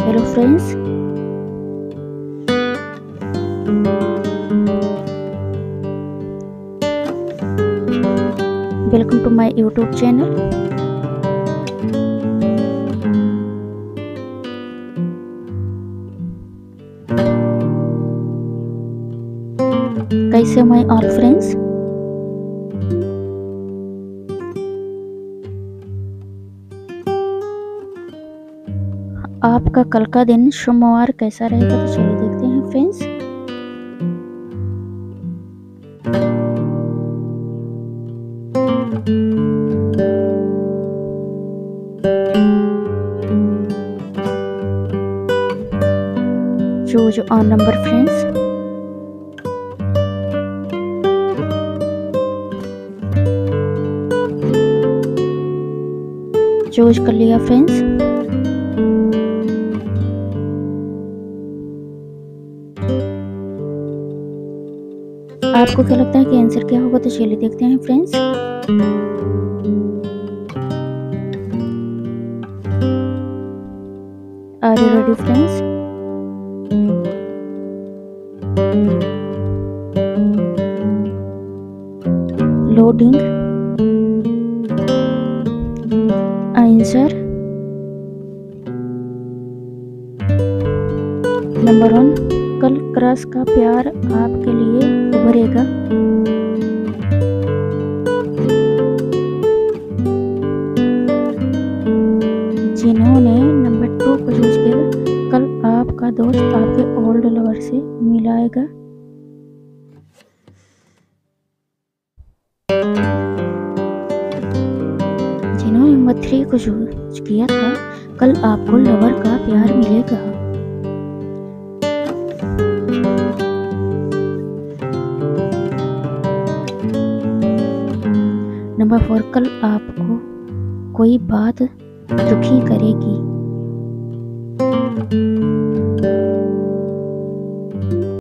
Hello friends, welcome to my YouTube channel. कैसे my all friends, आपका कल का दिन सोमवार कैसा रहेगा तो चलिए देखते हैं friends. Choose on number friends. Choose कर लिया फ्रेंड्स। आपको क्या लगता है कि आंसर क्या होगा तो चलिए देखते हैं friends. Are you ready friends? Loading answer. Number 1, कल क्रश का प्यार आपके लिए उभरेगा। जिन्होंने नंबर 2 को चूज किया, कल आपका दोस्त आपके ओल्ड लवर से मिलाएगा। जिन्होंने नंबर 3 को चूज किया था, कल आपको लवर का प्यार मिलेगा। नंबर 4, कल आपको कोई बात दुखी करेगी।